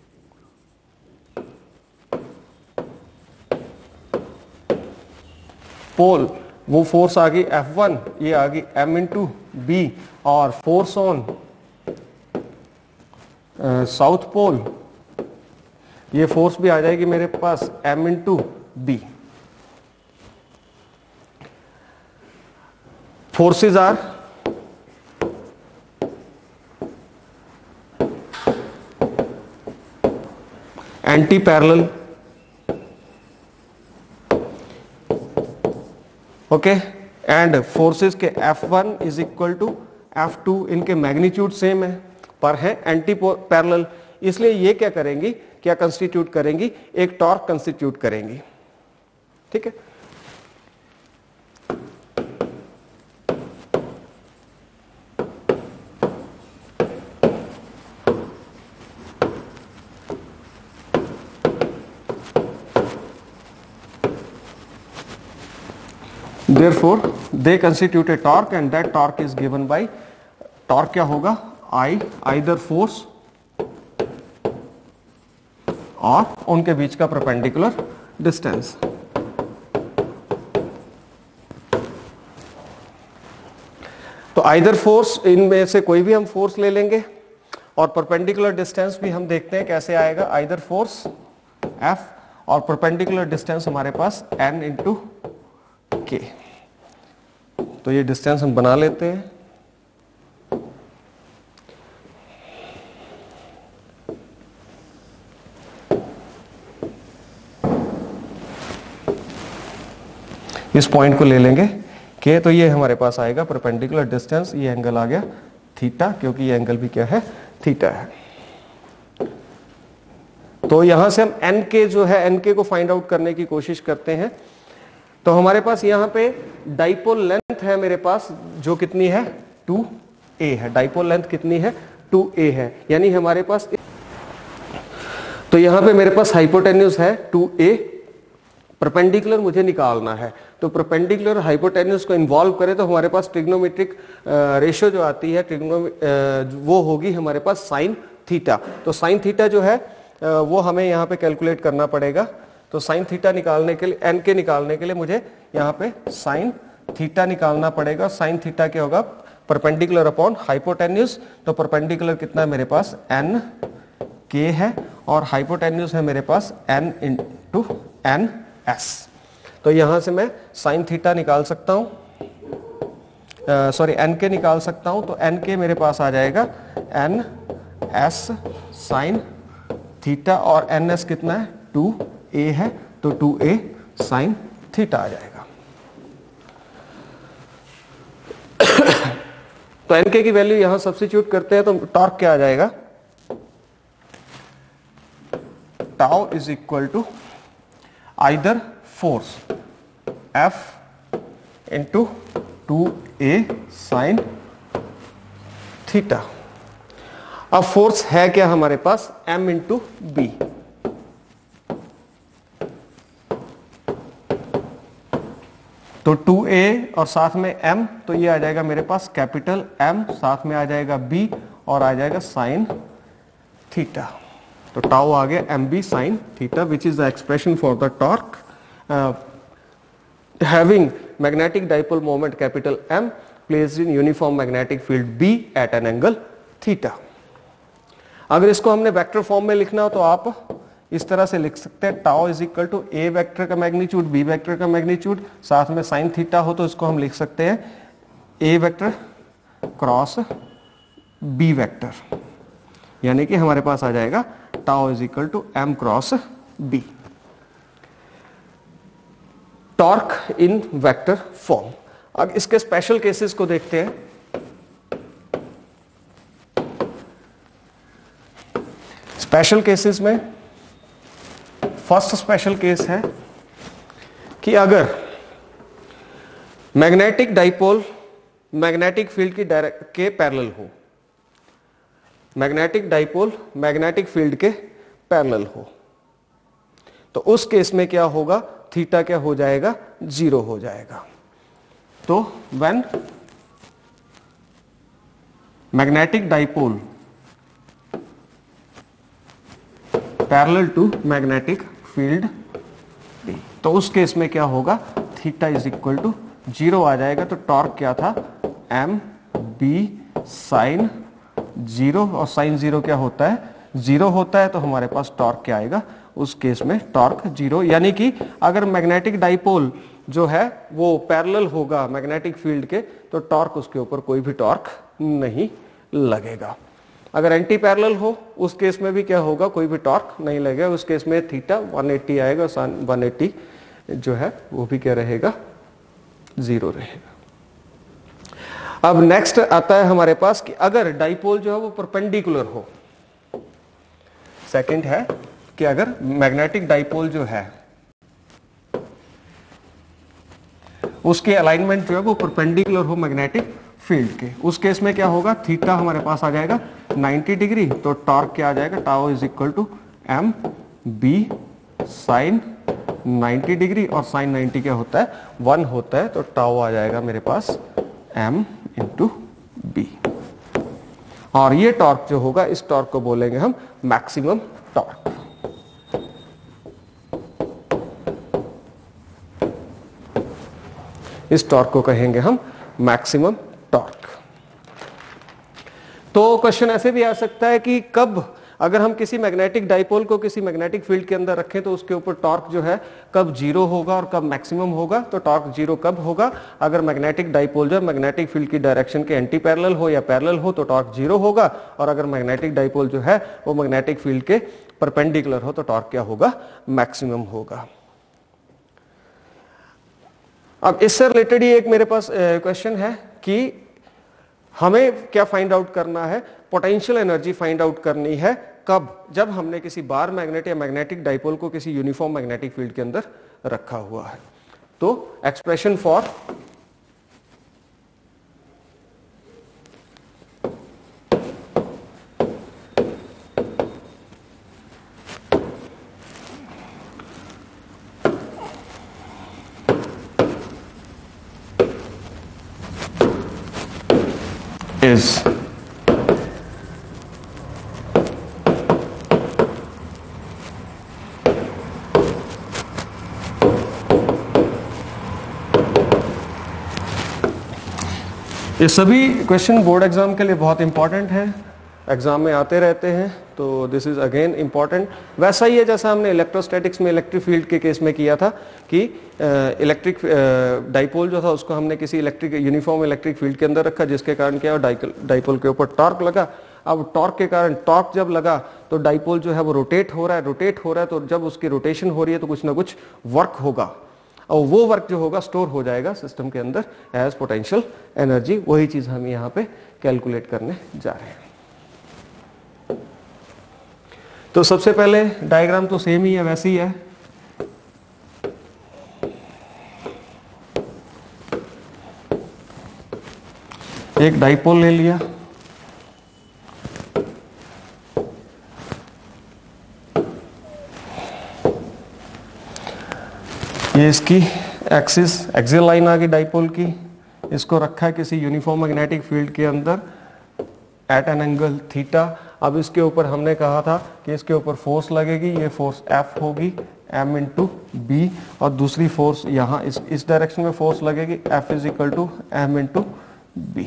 पोल, वो फोर्स आ गई एफ वन, ये आ गई m इंटू बी, और फोर्स ऑन साउथ पोल ये फोर्स भी आ जाएगी मेरे पास m into B. Forces are anti parallel, okay, and forces के F one is equal to F two, इनके मैग्नीट्यूड सेम है पर है एंटी पैरेलल, इसलिए ये क्या करेंगी, क्या कंस्टिट्यूट करेंगी, एक टॉर्क कंस्टिट्यूट करेंगी। ठीक है, therefore they constitute a torque and that torque is given by, torque क्या होगा, I either force और उनके बीच का perpendicular distance। तो either force, इनमें से कोई भी हम फोर्स ले लेंगे, और perpendicular distance भी हम देखते हैं कैसे आएगा, either force F और perpendicular distance हमारे पास n इंटू के। तो ये डिस्टेंस हम बना लेते हैं। इस पॉइंट को ले लेंगे के, तो ये हमारे पास आएगा परपेंडिकुलर डिस्टेंस, ये एंगल आ गया थीटा, क्योंकि ये एंगल भी क्या है, थीटा है। तो यहां से हम एन के जो है एन के को फाइंड आउट करने की कोशिश करते हैं। तो हमारे पास यहां पे डाइपोल लेंथ है मेरे पास जो कितनी है, टू ए है। डाइपोल लेंथ कितनी है, टू ए है, यानी हमारे पास, तो यहां पे मेरे पास हाइपोटेन्यूज है टू ए, परपेंडिकुलर मुझे निकालना है। तो परपेंडिकुलर हाइपोटेन्यूज को इन्वॉल्व करें तो हमारे पास ट्रिग्नोमेट्रिक रेशियो जो आती है ट्रिग्नो वो होगी हमारे पास साइन थीटा। तो साइन थीटा जो है वो हमें यहाँ पे कैलकुलेट करना पड़ेगा। तो साइन थीटा निकालने के लिए, एन के निकालने के लिए मुझे यहाँ पे साइन थीटा निकालना पड़ेगा। साइन थीटा क्या होगा, परपेंडिकुलर अपॉन हाइपोटेन्यूज, तो परपेंडिकुलर कितना है मेरे पास एन के है और हाइपोटेन्यूज है मेरे पास एन इंटू एन एस। तो यहां से मैं साइन थीटा निकाल सकता हूं, सॉरी एन के निकाल सकता हूं, तो एन के मेरे पास आ जाएगा एन एस साइन थीटा और एन एस कितना है टू ए है, तो टू ए साइन थीटा आ जाएगा। तो एन के की वैल्यू यहां सब्स्टिट्यूट करते हैं तो टॉर्क क्या आ जाएगा, tau is equal to either force F into two A sine theta. अब फोर्स है क्या हमारे पास m इंटू बी, तो टू ए और साथ में m, तो ये आ जाएगा मेरे पास कैपिटल M, साथ में आ जाएगा b और आ जाएगा साइन थीटा। तो टाउ आ गया M B sine theta which is the expression for the torque having magnetic dipole moment capital M placed in uniform magnetic field B at an angle theta. अगर इसको हमने vector form में लिखना हो तो आप इस तरह से लिख सकते हैं, tau is equal to A vector का मैग्नीट्यूड बी वेक्टर का मैग्नीट्यूड, साथ में साइन थीटा हो तो इसको हम लिख सकते हैं A vector cross B vector, यानी कि हमारे पास आ जाएगा tau is equal to M cross B. Torque in vector form. अब इसके स्पेशल केसेस को देखते हैं। स्पेशल केसेस में फर्स्ट स्पेशल केस है कि अगर मैग्नेटिक डाइपोल मैग्नेटिक फील्ड की डायरेक्ट के पैरेलल हो, मैग्नेटिक डाइपोल मैग्नेटिक फील्ड के पैरेलल हो, तो उस केस में क्या होगा, थीटा क्या हो जाएगा, जीरो हो जाएगा। तो when magnetic dipole parallel to magnetic field B, तो उस केस में क्या होगा, theta is equal to zero आ जाएगा। तो टॉर्क क्या था, एम बी साइन जीरो, और साइन जीरो क्या होता है, जीरो होता है, तो हमारे पास टॉर्क क्या आएगा, उस केस में टॉर्क जीरो। यानी कि अगर मैग्नेटिक डाइपोल जो है वो पैरेलल होगा मैग्नेटिक फील्ड के, तो टॉर्क उसके ऊपर कोई भी टॉर्क नहीं लगेगा। अगर एंटी पैरेलल हो उस केस में भी क्या होगा, कोई भी टॉर्क नहीं लगेगा, उस केस में थीटा वन एटी आएगा, वन एटी जो है वो भी क्या रहेगा, जीरो रहेगा। अब नेक्स्ट आता है हमारे पास कि अगर डाइपोल जो है वो परपेंडिकुलर हो। सेकंड है कि अगर मैग्नेटिक डाइपोल जो है उसके अलाइनमेंट जो है वो परपेंडिकुलर हो मैग्नेटिक फील्ड के, उस केस में क्या होगा, थीटा हमारे पास आ जाएगा नाइंटी डिग्री, तो टॉर्क क्या आ जाएगा, tau is equal to M B sine ninety degree, और साइन नाइंटी क्या होता है, वन होता है, तो टाउ आ जाएगा मेरे पास एम इंटू बी। और ये टॉर्क जो होगा, इस टॉर्क को बोलेंगे हम मैक्सिमम टॉर्क। इस टॉर्क को कहेंगे हम मैक्सिमम टॉर्क। तो क्वेश्चन ऐसे भी आ सकता है कि कब, अगर हम किसी मैग्नेटिक डाइपोल को किसी मैग्नेटिक फील्ड के अंदर रखें तो उसके ऊपर टॉर्क जो है कब जीरो होगा और कब मैक्सिमम होगा। तो टॉर्क जीरो कब होगा, अगर मैग्नेटिक डाइपोल जो है मैग्नेटिक फील्ड की डायरेक्शन के एंटी पैरेलल हो या पैरेलल हो तो टॉर्क जीरो होगा, और अगर मैग्नेटिक डाइपोल जो है वो मैग्नेटिक फील्ड के परपेंडिकुलर हो तो टॉर्क क्या होगा, मैक्सिमम होगा। अब इससे रिलेटेड ही एक मेरे पास क्वेश्चन है कि हमें क्या फाइंड आउट करना है, पोटेंशियल एनर्जी फाइंड आउट करनी है कब, जब हमने किसी बार मैग्नेट या मैग्नेटिक डाइपोल को किसी यूनिफॉर्म मैग्नेटिक फील्ड के अंदर रखा हुआ है। तो एक्सप्रेशन फॉर is ये सभी क्वेश्चन बोर्ड एग्जाम के लिए बहुत इंपॉर्टेंट है, एग्जाम में आते रहते हैं, तो दिस इज अगेन इंपॉर्टेंट। वैसा ही है जैसा हमने इलेक्ट्रोस्टैटिक्स में इलेक्ट्रिक फील्ड के केस में किया था कि इलेक्ट्रिक डाइपोल जो था उसको हमने किसी इलेक्ट्रिक यूनिफॉर्म इलेक्ट्रिक फील्ड के अंदर रखा, जिसके कारण क्या डाइपोल के ऊपर टॉर्क लगा। अब टॉर्क के कारण टॉर्क जब लगा तो डाइपोल जो है वो रोटेट हो रहा है, रोटेट हो रहा है तो जब उसकी रोटेशन हो रही है तो कुछ ना कुछ वर्क होगा, और वो वर्क जो होगा स्टोर हो जाएगा सिस्टम के अंदर एज पोटेंशियल एनर्जी। वही चीज हम यहाँ पे कैलकुलेट करने जा रहे हैं। तो सबसे पहले डायग्राम तो सेम ही है, वैसे ही है। एक डाइपोल ले लिया, ये इसकी एक्सिस एक्सियल लाइन आ गई डाइपोल की, इसको रखा है किसी यूनिफॉर्म मैग्नेटिक फील्ड के अंदर एट एन एंगल थीटा। अब इसके ऊपर हमने कहा था कि इसके ऊपर फोर्स लगेगी, ये फोर्स F होगी m इंटू बी, और दूसरी फोर्स यहाँ इस इस डायरेक्शन में फोर्स लगेगी F is equal to M into B.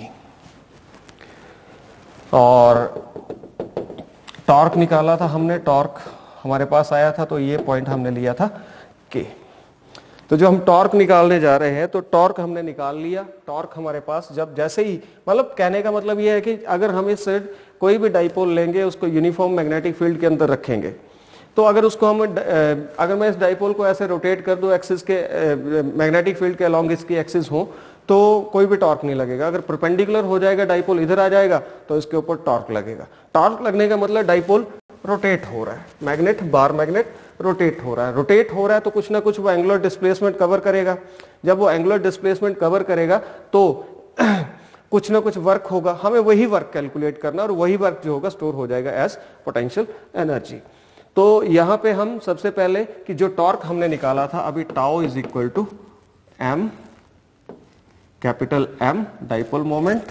और टॉर्क निकाला था हमने, टॉर्क हमारे पास आया था तो ये पॉइंट हमने लिया था K। तो जो हम टॉर्क निकालने जा रहे हैं तो टॉर्क हमने निकाल लिया। टॉर्क हमारे पास जब जैसे ही, मतलब कहने का मतलब ये है कि अगर हम इस कोई भी डाइपोल लेंगे, उसको यूनिफॉर्म मैग्नेटिक फील्ड के अंदर रखेंगे, तो अगर उसको हम अगर मैं इस डाइपोल को ऐसे रोटेट कर दूं एक्सिस के मैग्नेटिक फील्ड के अलोंग इसकी एक्सिस हो तो कोई भी टॉर्क नहीं लगेगा। अगर परपेंडिकुलर हो जाएगा डाइपोल, इधर आ जाएगा, तो इसके ऊपर टॉर्क लगेगा। टॉर्क लगने का मतलब डाइपोल रोटेट हो रहा है, मैग्नेट बार मैग्नेट रोटेट हो रहा है। रोटेट हो रहा है तो कुछ ना कुछ वो एंगुलर डिस्प्लेसमेंट कवर करेगा। जब वो एंगुलर डिस्प्लेसमेंट कवर करेगा तो कुछ ना कुछ वर्क होगा, हमें वही वर्क कैलकुलेट करना, और वही वर्क जो होगा स्टोर हो जाएगा एज पोटेंशियल एनर्जी। तो यहां पे हम सबसे पहले कि जो टॉर्क हमने निकाला था अभी, tau is equal to M capital M dipole moment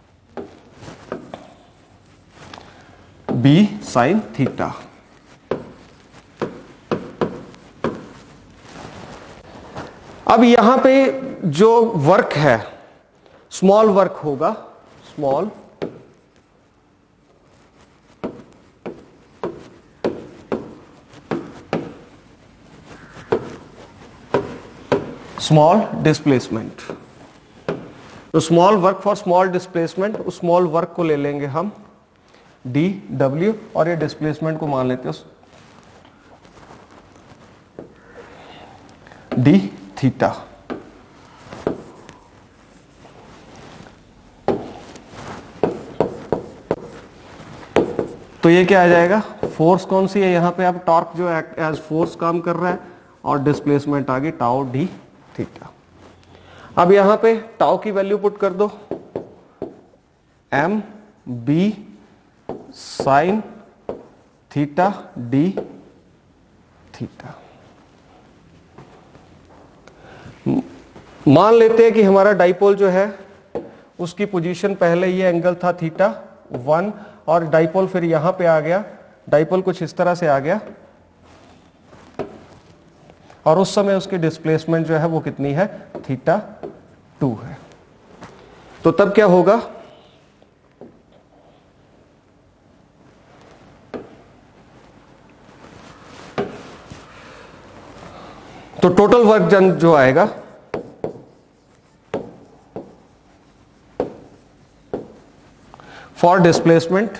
B sine theta. अब यहां पे जो वर्क है स्मॉल वर्क होगा, स्मॉल स्मॉल डिस्प्लेसमेंट। तो small work for small displacement, उस स्मॉल वर्क को ले लेंगे हम डी डब्ल्यू, और ये डिस्प्लेसमेंट को मान लेते हैं डी थीटा। तो ये क्या आ जाएगा, फोर्स कौन सी है यहाँ पे, अब टॉर्क जो एज फोर्स काम कर रहा है, और डिस्प्लेसमेंट आ गई टाउ डी थीटा। अब यहां पे टाउ की वैल्यू पुट कर दो, M B sine theta D theta. मान लेते हैं कि हमारा डाइपोल जो है उसकी पोजीशन पहले ये एंगल था थीटा वन, और डाइपोल फिर यहां पे आ गया, डाइपोल कुछ इस तरह से आ गया, और उस समय उसकी डिस्प्लेसमेंट जो है वो कितनी है, थीटा टू है। तो तब क्या होगा, तो टोटल वर्क डन जो आएगा फॉर डिस्प्लेसमेंट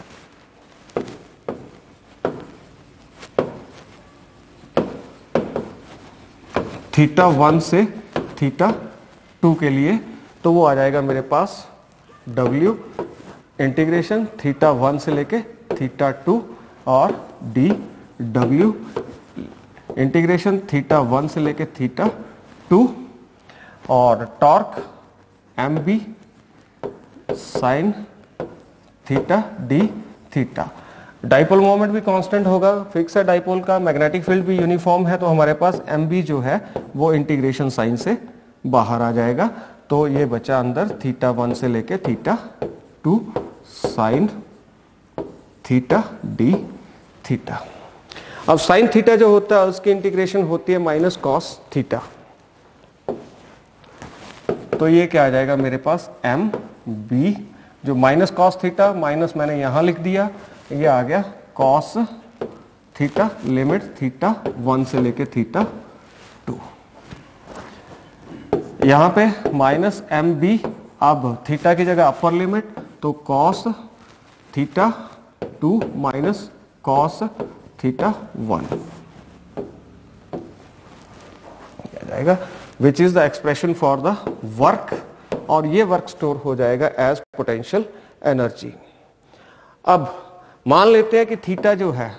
थीटा वन से थीटा टू के लिए, तो वो आ जाएगा मेरे पास W इंटीग्रेशन थीटा वन से लेके थीटा टू, और D W integration theta one से लेके थीटा टू, और torque M B sine theta D theta. Dipole moment भी कांस्टेंट होगा, फिक्स है डाइपोल का, मैग्नेटिक फील्ड भी यूनिफॉर्म है, तो हमारे पास एम बी जो है वो इंटीग्रेशन साइन से बाहर आ जाएगा। तो ये बचा अंदर थीटा वन से लेके theta two sine theta D theta. अब साइन थीटा जो होता है उसकी इंटीग्रेशन होती है माइनस कॉस थीटा। तो ये क्या आ जाएगा मेरे पास, m बी, जो माइनस कॉस थीटा, माइनस मैंने यहां लिख दिया, ये आ गया cos theta, limit theta one से लेके थीटा टू। यहां पे माइनस एम बी, अब थीटा की जगह अपर लिमिट, तो cos theta two minus cos theta one जाएगा, which is the expression for the work, और ये वर्क स्टोर हो जाएगा एज पोटेंशियल एनर्जी। अब मान लेते हैं कि थीटा जो है,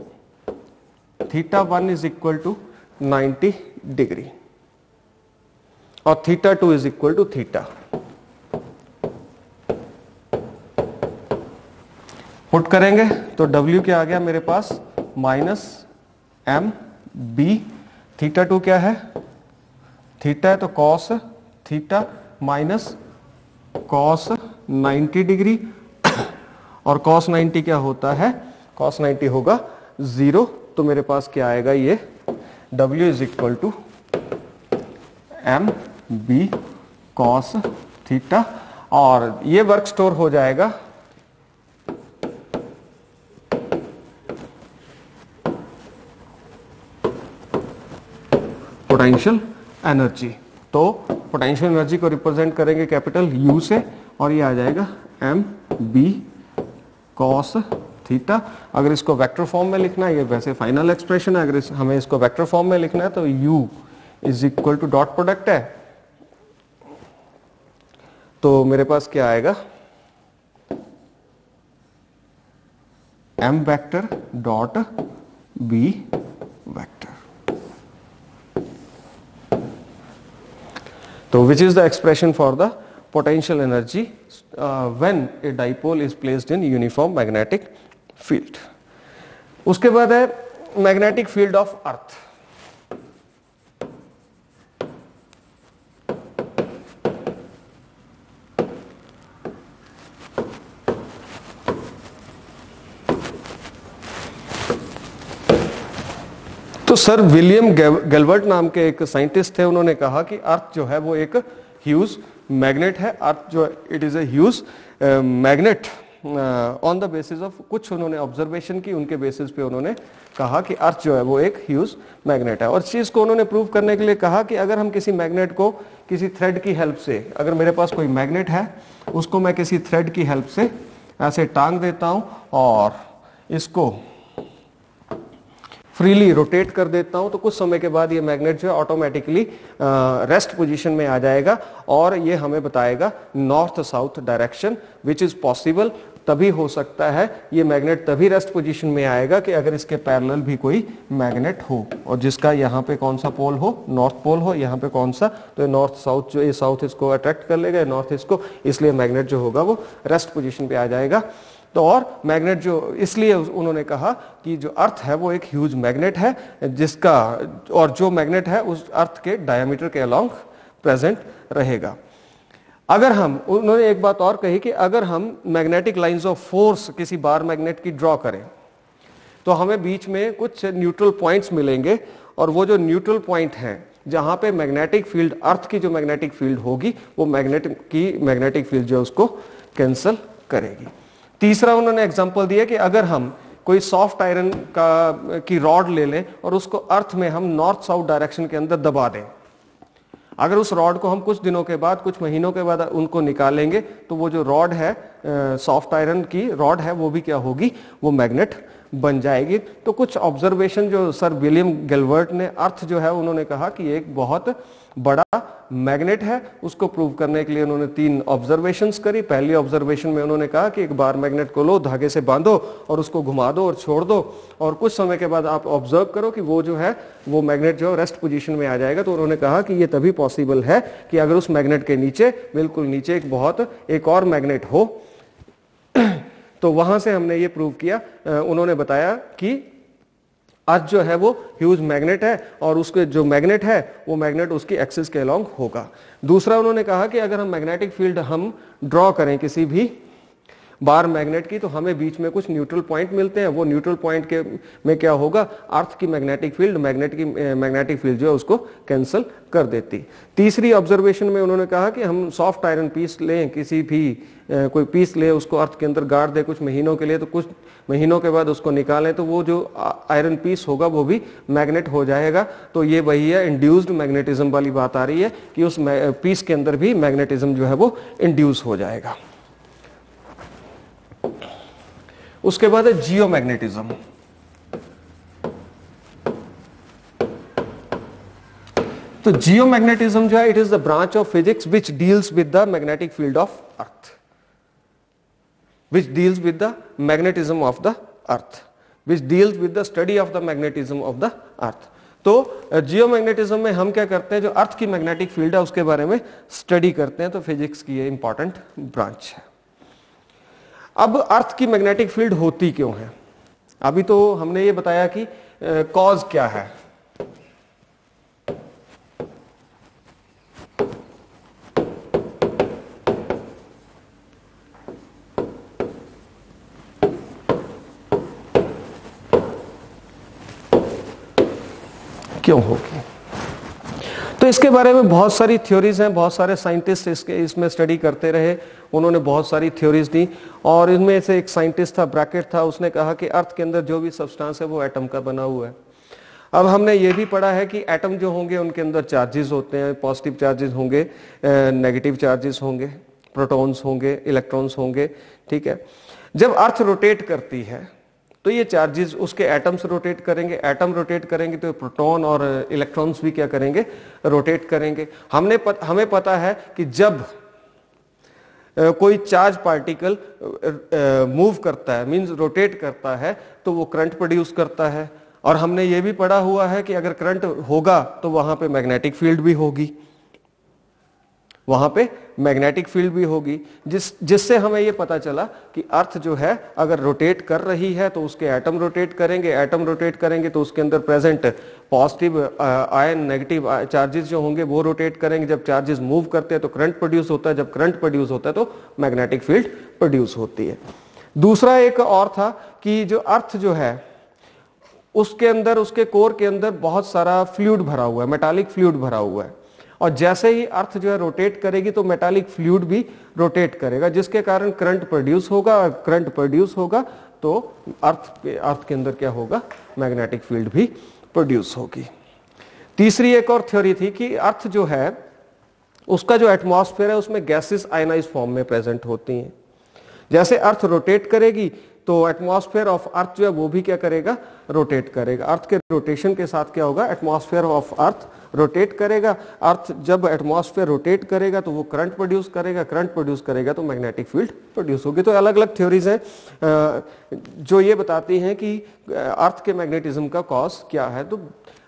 theta one is equal to ninety degree और theta two is equal to theta. Put करेंगे तो W क्या आ गया मेरे पास, minus M B, theta two क्या है, थीटा है तो cos theta minus cos ninety degree, और कॉस नाइन्टी क्या होता है, कॉस नाइन्टी होगा जीरो, तो मेरे पास क्या आएगा, ये W is equal to M B cos theta, और ये वर्क स्टोर हो जाएगा पोटेंशियल एनर्जी। तो पोटेंशियल एनर्जी को रिप्रेजेंट करेंगे कैपिटल U से, और ये आ जाएगा एम बी कॉस थीटा। अगर इसको वेक्टर फॉर्म में लिखना है, ये वैसे फाइनल एक्सप्रेशन है, अगर इस, हमें इसको वेक्टर फॉर्म में लिखना है तो U is equal to dot product है, तो मेरे पास क्या आएगा, M vector dot B vector. तो which is the expression for the potential energy uh, when a dipole is placed in uniform magnetic field। उसके बाद है मैग्नेटिक फील्ड ऑफ अर्थ। तो सर विलियम गेलवर्ट नाम के एक साइंटिस्ट थे, उन्होंने कहा कि अर्थ जो है वो एक ह्यूज मैग्नेट है। अर्थ जो it is a huge magnet on the basis of, कुछ उन्होंने ऑब्जर्वेशन की, उनके बेसिस पे उन्होंने कहा कि अर्थ जो है वो एक ह्यूज मैग्नेट है। और चीज को उन्होंने प्रूव करने के लिए कहा कि अगर हम किसी मैग्नेट को किसी थ्रेड की हेल्प से, अगर मेरे पास कोई मैग्नेट है उसको मैं किसी थ्रेड की हेल्प से ऐसे टांग देता हूं और इसको फ्रीली रोटेट कर देता हूं, तो कुछ समय के बाद ये मैग्नेट जो है ऑटोमेटिकली रेस्ट पोजीशन में आ जाएगा और ये हमें बताएगा north south direction, which is possible. तभी हो सकता है ये मैग्नेट तभी रेस्ट पोजीशन में आएगा कि अगर इसके पैरेलल भी कोई मैग्नेट हो, और जिसका यहाँ पे कौन सा पोल हो, नॉर्थ पोल हो, यहाँ पे कौन सा, तो नॉर्थ साउथ जो ये साउथ इसको अट्रैक्ट कर लेगा, नॉर्थ इसको, इसलिए मैग्नेट जो होगा वो रेस्ट पोजीशन पे आ जाएगा। तो और मैग्नेट जो, इसलिए उन्होंने कहा कि जो अर्थ है वो एक ह्यूज मैग्नेट है, जिसका, और जो मैग्नेट है उस अर्थ के डायमीटर के अलोंग प्रेजेंट रहेगा। अगर हम, उन्होंने एक बात और कही कि अगर हम मैग्नेटिक लाइंस ऑफ फोर्स किसी बार मैग्नेट की ड्रॉ करें तो हमें बीच में कुछ न्यूट्रल पॉइंट्स मिलेंगे, और वो जो न्यूट्रल पॉइंट हैं जहां पे मैग्नेटिक फील्ड, अर्थ की जो मैग्नेटिक फील्ड होगी वो मैग्नेट की मैग्नेटिक फील्ड जो है उसको कैंसिल करेगी। तीसरा उन्होंने एग्जांपल दिया कि अगर हम कोई सॉफ्ट आयरन का की रॉड ले लें और उसको अर्थ में हम नॉर्थ साउथ डायरेक्शन के अंदर दबा दें, अगर उस रॉड को हम कुछ दिनों के बाद, कुछ महीनों के बाद उनको निकालेंगे तो वो जो रॉड है, सॉफ्ट आयरन की रॉड है, वो भी क्या होगी, वो मैग्नेट बन जाएगी। तो कुछ ऑब्जर्वेशन जो सर विलियम गेलवर्ट ने, अर्थ जो है उन्होंने कहा कि एक बहुत बड़ा मैग्नेट है, उसको प्रूव करने के लिए उन्होंने तीन ऑब्जर्वेशंस करी। पहली ऑब्जर्वेशन में उन्होंने कहा कि एक बार मैग्नेट को लो, धागे से बांधो और उसको घुमा दो और छोड़ दो, और कुछ समय के बाद आप ऑब्जर्व करो कि वो जो है वो मैग्नेट जो है रेस्ट पोजीशन में आ जाएगा। तो उन्होंने कहा कि ये तभी पॉसिबल है कि अगर उस मैग्नेट के नीचे, बिल्कुल नीचे एक बहुत एक और मैग्नेट हो। तो वहां से हमने ये प्रूव किया, उन्होंने बताया कि अर्थ जो है वो ह्यूज मैग्नेट है, और उसके जो मैग्नेट है वो मैग्नेट उसकी एक्सिस के अलोंग होगा। दूसरा उन्होंने कहा कि अगर हम मैग्नेटिक फील्ड हम ड्रॉ करें किसी भी बार मैग्नेट की, तो हमें बीच में कुछ न्यूट्रल पॉइंट मिलते हैं। वो न्यूट्रल पॉइंट के में क्या होगा, अर्थ की मैग्नेटिक फील्ड मैग्नेट की मैग्नेटिक फील्ड जो है उसको कैंसिल कर देती। तीसरी ऑब्जर्वेशन में उन्होंने कहा कि हम सॉफ्ट आयरन पीस लें, किसी भी आ, कोई पीस ले, उसको अर्थ के अंदर गाड़ दे कुछ महीनों के लिए, तो कुछ महीनों के बाद उसको निकालें तो वो जो आयरन पीस होगा वो भी मैग्नेट हो जाएगा। तो ये वही है, इंड्यूस्ड मैग्नेटिज्म वाली बात आ रही है कि उस पीस के अंदर भी मैग्नेटिज्म जो है वो इंड्यूस हो जाएगा। उसके बाद है जियोमैग्नेटिज्म। तो जियोमैग्नेटिज्म जो है, it is the branch of physics which deals with the magnetic field of earth, which deals with the magnetism of the earth, which deals with the study of the magnetism of the earth। तो जियोमैग्नेटिज्म में हम क्या करते हैं, जो अर्थ की magnetic field है उसके बारे में स्टडी करते हैं। तो फिजिक्स की ये इंपॉर्टेंट ब्रांच है। अब अर्थ की मैग्नेटिक फील्ड होती क्यों है? अभी तो हमने ये बताया कि कॉज क्या है। क्यों होगी, तो इसके बारे में बहुत सारी थ्योरीज हैं, बहुत सारे साइंटिस्ट इसके इसमें स्टडी करते रहे, उन्होंने बहुत सारी थ्योरीज दी। और इनमें से एक साइंटिस्ट था, ब्रैकेट था, उसने कहा कि अर्थ के अंदर जो भी सब्सटेंस है वो एटम का बना हुआ है। अब हमने ये भी पढ़ा है कि एटम जो होंगे उनके अंदर चार्जेस होते हैं, पॉजिटिव चार्जेस होंगे, नेगेटिव चार्जेस होंगे, प्रोटॉन्स होंगे, इलेक्ट्रॉन्स होंगे, ठीक है। जब अर्थ रोटेट करती है तो ये चार्जेस उसके एटम्स रोटेट करेंगे, एटम रोटेट करेंगे तो प्रोटॉन और इलेक्ट्रॉन्स भी क्या करेंगे, रोटेट करेंगे। हमने पत, हमें पता है कि जब कोई चार्ज पार्टिकल मूव करता है, मींस रोटेट करता है, तो वो करंट प्रोड्यूस करता है। और हमने ये भी पढ़ा हुआ है कि अगर करंट होगा तो वहां पे मैग्नेटिक फील्ड भी होगी, वहां पे मैग्नेटिक फील्ड भी होगी, जिस जिससे हमें ये पता चला कि अर्थ जो है अगर रोटेट कर रही है तो उसके एटम रोटेट करेंगे, एटम रोटेट करेंगे तो उसके अंदर present positive ion, negative charges जो होंगे वो रोटेट करेंगे। जब चार्जेस मूव करते हैं तो करंट प्रोड्यूस होता है, जब करंट प्रोड्यूस होता है तो मैग्नेटिक फील्ड प्रोड्यूस होती है। दूसरा एक और था कि जो अर्थ जो है उसके अंदर, उसके कोर के अंदर बहुत सारा फ्लूइड भरा हुआ है, मेटालिक फ्लूइड भरा हुआ है। और जैसे ही अर्थ जो है रोटेट करेगी तो मेटालिक फ्लूइड भी रोटेट करेगा, जिसके कारण करंट प्रोड्यूस होगा। और करंट प्रोड्यूस होगा तो अर्थ पे अर्थ के अंदर क्या होगा, मैग्नेटिक फील्ड भी प्रोड्यूस होगी। तीसरी एक और थ्योरी थी कि अर्थ जो है उसका जो एटमॉस्फेयर है उसमें गैसेस आयनाइज फॉर्म में प्रेजेंट होती हैं। जैसे अर्थ रोटेट करेगी तो एटमॉस्फेयर ऑफ अर्थ जो है वो भी क्या करेगा, रोटेट करेगा। अर्थ के रोटेशन के साथ क्या होगा, एटमॉस्फेयर ऑफ अर्थ रोटेट करेगा। अर्थ जब एटमॉस्फेयर रोटेट करेगा तो वो करंट प्रोड्यूस करेगा, करंट प्रोड्यूस करेगा तो मैग्नेटिक फील्ड प्रोड्यूस होगी। तो अलग अलग थ्योरीज हैं जो ये बताती हैं कि अर्थ के मैग्नेटिज्म का कॉज क्या है। तो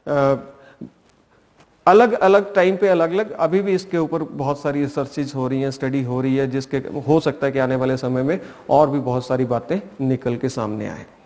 अलग अलग टाइम पे अलग अलग, अभी भी इसके ऊपर बहुत सारी रिसर्चेज हो रही हैं, स्टडी हो रही है, जिसके हो सकता है कि आने वाले समय में और भी बहुत सारी बातें निकल के सामने आए।